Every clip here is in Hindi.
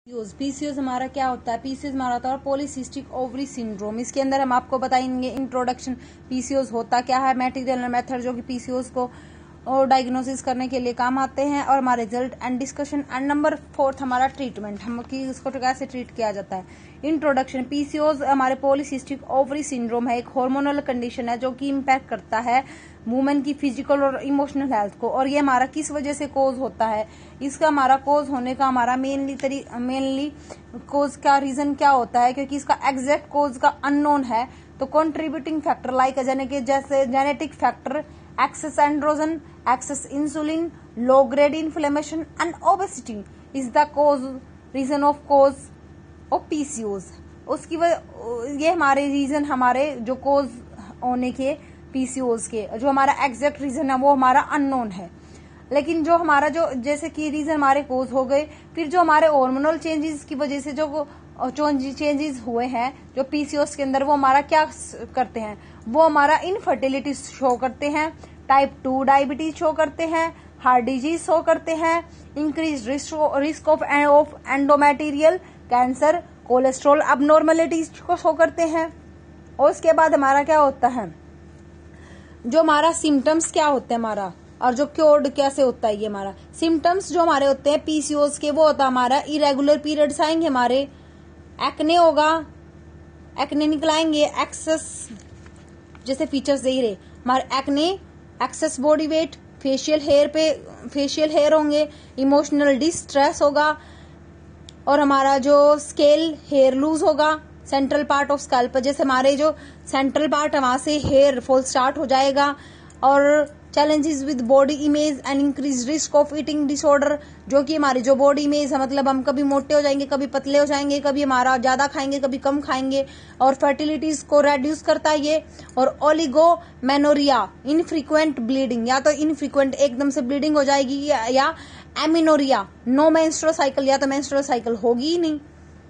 पीसीओस हमारा क्या होता है? पीसीओस हमारा होता है पॉलीसिस्टिक ओवरी सिंड्रोम। इसके अंदर हम आपको बताएंगे इंट्रोडक्शन, पीसीओस होता क्या है, मटेरियल और मेथड जो कि पीसीओस को डायग्नोसिस करने के लिए काम आते हैं, और हमारे result and discussion. And number 4 हमारा ट्रीटमेंट, हम कि इसको कैसे ट्रीट किया जाता है। इंट्रोडक्शन, पीसीओस हमारे पॉलीसिस्टिक ओवरी सिंड्रोम है, एक हार्मोनल कंडीशन है जो कि इम्पैक्ट करता है वुमेन की फिजिकल और इमोशनल हेल्थ को। और ये हमारा किस वजह से कोज होता है, इसका हमारा कोज होने का हमारा मेनली कोज का रीजन क्या होता है, क्योंकि इसका एग्जैक्ट कोज का अननोन है। तो कंट्रीब्यूटिंग फैक्टर लाइक जैसे genetic factor, excess androgen, excess insulin, low grade inflammation and obesity is the cause reason of cause of PCOS. उसकी वजह ये हमारे रीजन, हमारे जो कोज होने के पीसीओस के, जो हमारा एग्जैक्ट रीजन है वो हमारा अननोन है। लेकिन जो हमारा जो जैसे कि रीजन हमारे कोज हो गए, फिर जो हमारे हार्मोनल चेंजेस की वजह से जो चेंजेस हुए हैं जो पीसीओस के अंदर, वो हमारा क्या करते हैं, वो हमारा इनफर्टिलिटी शो करते हैं, टाइप 2 डायबिटीज शो करते हैं, हार्ट डिजीज शो करते हैं, increase risk of endometrial cancer, cholesterol abnormalities को शो करते हैं। और उसके बाद हमारा क्या होता है, जो हमारा सिम्टम्स क्या होते हैं हमारा, और जो क्योर्ड कैसे होता है। ये हमारा सिम्टम्स जो हमारे होते हैं पीसीओस के, वो होता है हमारा इरेगुलर पीरियड्स आएंगे, हमारे एक्ने होगा, एक्ने निकलाएंगे, एक्सेस जैसे फीचर्स यही रहे हमारे acne, excess body weight, facial hair होंगे, इमोशनल डिस्ट्रेस होगा, और हमारा जो स्केल हेयर लूज होगा, सेंट्रल पार्ट ऑफ स्कैल्प, जैसे हमारे जो सेंट्रल पार्ट है वहां से हेयर फॉल स्टार्ट हो जाएगा, और challenges with body image and increase risk of eating disorder, जो कि हमारी जो बॉडी इमेज है, मतलब हम कभी मोटे हो जाएंगे, कभी पतले हो जाएंगे, कभी हमारा ज्यादा खाएंगे, कभी कम खाएंगे, और फर्टिलिटीज को रेड्यूस करता है ये। और ओलिगोमेनोरिया, इनफ्रीक्वेंट ब्लीडिंग, या तो इनफ्रीक्वेंट एकदम से ब्लीडिंग हो जाएगी, या एमिनोरिया, नो मेंस्ट्रुअल साइकिल, या तो मेंस्ट्रुअल साइकिल होगी ही नहीं।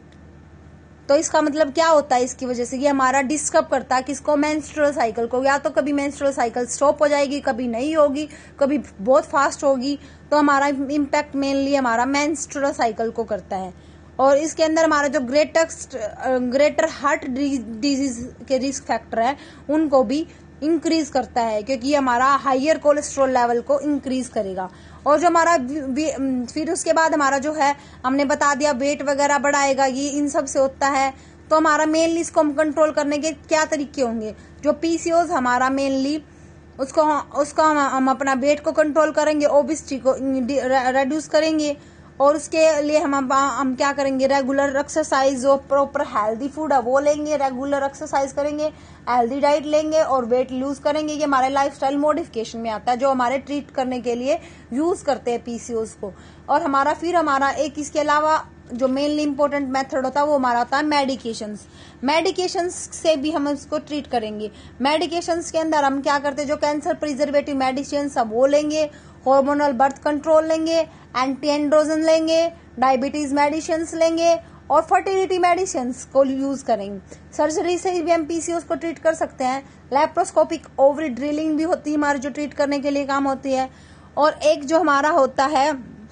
तो इसका मतलब क्या होता है, इसकी वजह से ये हमारा डिस्टर्ब करता है किसको, मेंस्ट्रुअल साइकिल को। या तो कभी मेंस्ट्रुअल साइकिल स्टॉप हो जाएगी, कभी नहीं होगी, कभी बहुत फास्ट होगी। तो हमारा इम्पैक्ट मेनली हमारा मेंस्ट्रुअल साइकिल को करता है। और इसके अंदर हमारा जो ग्रेटर हार्ट डिजीज के रिस्क फैक्टर है उनको भी इंक्रीज करता है, क्योंकि ये हमारा हाइयर कोलेस्ट्रॉल लेवल को इंक्रीज करेगा। और जो हमारा फिर उसके बाद हमारा जो है, हमने बता दिया वेट वगैरह बढ़ाएगा, ये इन सब से होता है। तो हमारा मेनली इसको हम कंट्रोल करने के क्या तरीके होंगे, जो पीसीओस हमारा मेनली उसको हम अपना वेट को कंट्रोल करेंगे, ओबेसिटी को रेड्यूस करेंगे, और उसके लिए हम क्या करेंगे, रेगुलर एक्सरसाइज, जो प्रॉपर हेल्दी फूड है वो लेंगे, रेगुलर एक्सरसाइज करेंगे, हेल्दी डाइट लेंगे, और वेट लूज करेंगे। ये हमारे लाइफस्टाइल मॉडिफिकेशन में आता है, जो हमारे ट्रीट करने के लिए यूज करते हैं पीसीओस को। और हमारा एक इसके अलावा जो मेनली इंपॉर्टेंट मेथड होता है वो हमारा होता है मेडिकेशंस से भी हम इसको ट्रीट करेंगे। मेडिकेशंस के अंदर हम क्या करते हैं, जो कैंसर प्रिजर्वेटिव मेडिसिन सब वो लेंगे, हार्मोनल बर्थ कंट्रोल लेंगे, एंटी एंड्रोजन लेंगे, डायबिटीज मेडिसिन लेंगे, और फर्टिलिटी मेडिसिन को यूज करेंगे। सर्जरी से भी हम पीसीओस को ट्रीट कर सकते हैं। लैप्रोस्कोपिक ओवरी ड्रिलिंग भी होती है हमारी, जो ट्रीट करने के लिए काम होती है। और एक जो हमारा होता है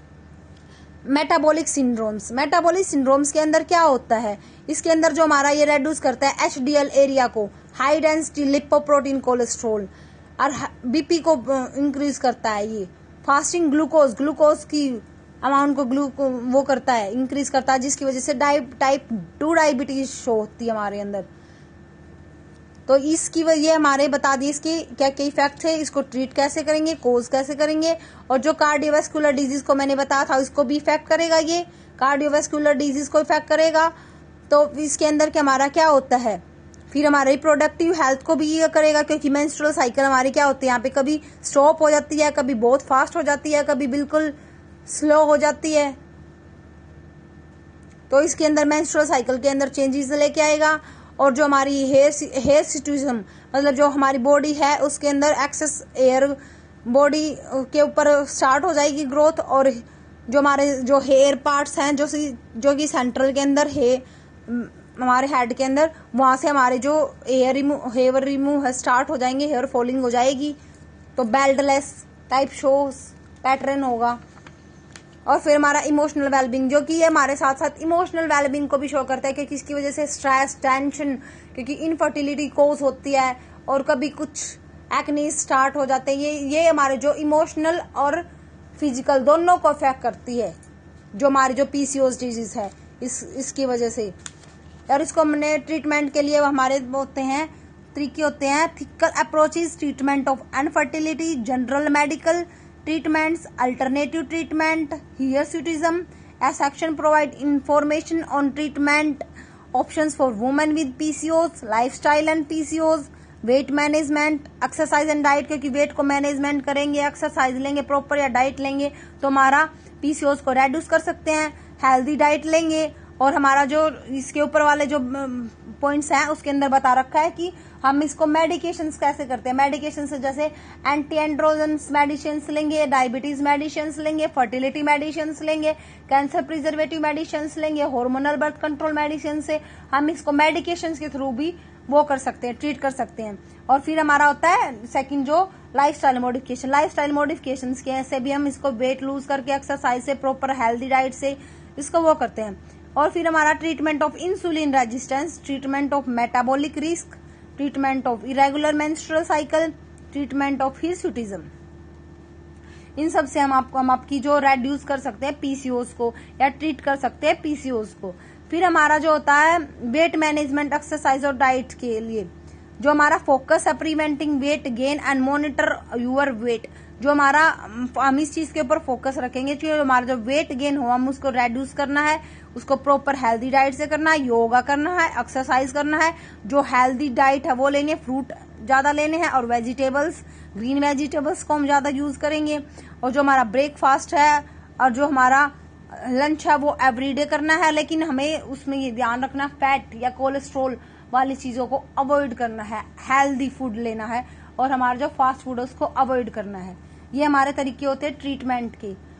मेटाबॉलिक सिंड्रोम्स के अंदर क्या होता है, इसके अंदर जो हमारा ये रेड्यूस करता है एचडीएल एरिया को, हाई डेंसिटी लिपोप्रोटीन कोलेस्ट्रॉल, और बीपी को इंक्रीज करता है। ये फास्टिंग ग्लूकोज की अमाउंट को वो करता है, इंक्रीज करता है, जिसकी वजह से टाइप 2 डायबिटीज शो होती है हमारे अंदर। तो इसकी वजह हमारे बता दिए इसके क्या क्या इफेक्ट है, इसको ट्रीट कैसे करेंगे, कोज कैसे करेंगे। और जो कार्डियोवैस्कुलर डिजीज को मैंने बताया था, इसको भी इफेक्ट करेगा, ये कार्डियोवैस्कुलर डिजीज को इफेक्ट करेगा। तो इसके अंदर क्या हमारा क्या होता है, फिर हमारे रिप्रोडक्टिव हेल्थ को भी ये करेगा, क्योंकि मेंस्ट्रुअल साइकिल हमारी क्या होती है, यहाँ पे कभी स्टॉप हो जाती है, कभी बहुत फास्ट हो जाती है, कभी बिल्कुल स्लो हो जाती है। तो इसके अंदर मेंस्ट्रुअल साइकिल के अंदर चेंजेस लेके आएगा। और जो हमारी हेयर सिचुएशन, मतलब जो हमारी बॉडी है उसके अंदर एक्सेस एयर बॉडी के ऊपर स्टार्ट हो जाएगी ग्रोथ। और जो हमारे जो हेयर पार्ट्स हैं, जो कि सेंट्रल के अंदर है हमारे हेड के अंदर, वहां से हमारे जो हेयर रिमूव स्टार्ट हो जाएंगे, हेयर फॉलिंग हो जाएगी। तो बेल्टलेस टाइप शोज पैटर्न होगा। और फिर हमारा इमोशनल वेलबींग, जो कि ये हमारे साथ साथ इमोशनल वेलबींग को भी शो करता है, क्योंकि इसकी वजह से स्ट्रेस, टेंशन, क्योंकि इनफर्टिलिटी कोज होती है और कभी कुछ एक्ने स्टार्ट हो जाते हैं। ये हमारे जो इमोशनल और फिजिकल दोनों को अफेक्ट करती है, जो हमारी जो पीसीओएस डिजीज है इसकी वजह से। और इसको हमने ट्रीटमेंट के लिए हमारे होते हैं तरीके होते हैं, ethical approaches, treatment of infertility, general medical treatments, alternative treatment, hirsutism. A section provide information on treatment options for women with PCOS, lifestyle and PCOS, weight management, exercise and diet, क्योंकि वेट को मैनेजमेंट करेंगे, एक्सरसाइज लेंगे प्रॉपर या डाइट लेंगे तो हमारा पीसीओएस को रेड्यूस कर सकते हैं। हेल्दी डाइट लेंगे, और हमारा जो इसके ऊपर वाले जो पॉइंट्स हैं उसके अंदर बता रखा है कि हम इसको मेडिकेशंस कैसे करते हैं। मेडिकेशंस जैसे एंटी एंड्रोजन्स मेडिसिन्स लेंगे, डायबिटीज मेडिसिन्स लेंगे, फर्टिलिटी मेडिसिन्स लेंगे, कैंसर प्रिजर्वेटिव मेडिसिन्स लेंगे, हार्मोनल बर्थ कंट्रोल मेडिसिन से हम इसको मेडिकेशंस के थ्रू भी वो कर सकते हैं, ट्रीट कर सकते हैं। और फिर हमारा होता है सेकंड जो लाइफस्टाइल मॉडिफिकेशन। लाइफस्टाइल मॉडिफिकेशंस के ऐसे भी हम इसको वेट लूज करके, एक्सरसाइज से, प्रॉपर हेल्दी डाइट से इसको वो करते हैं। और फिर हमारा treatment of insulin resistance, treatment of metabolic risk, treatment of irregular menstrual cycle, treatment of hirsutism. इन सब से हम आपकी जो रेड्यूस कर सकते हैं पीसीओएस को, या ट्रीट कर सकते हैं पीसीओएस को। फिर हमारा जो होता है वेट मैनेजमेंट, एक्सरसाइज और डाइट के लिए जो हमारा फोकस है preventing weight gain and monitor your weight. जो हमारा हम इस चीज के ऊपर फोकस रखेंगे कि हमारा जो वेट गेन हो हम उसको रेड्यूस करना है, उसको प्रॉपर हेल्दी डाइट से करना है, योगा करना है, एक्सरसाइज करना है। जो हेल्दी डाइट है वो लेंगे, फ्रूट ज्यादा लेने हैं, और वेजिटेबल्स, ग्रीन वेजिटेबल्स को हम ज्यादा यूज करेंगे। और जो हमारा ब्रेकफास्ट है और जो हमारा लंच है वो एवरीडे करना है, लेकिन हमें उसमें ये ध्यान रखना फैट या कोलेस्ट्रॉल वाली चीजों को अवॉइड करना है, हेल्दी फूड लेना है, और हमारा जो फास्ट फूड है उसको अवॉइड करना है। ये हमारे तरीके होते हैं ट्रीटमेंट के।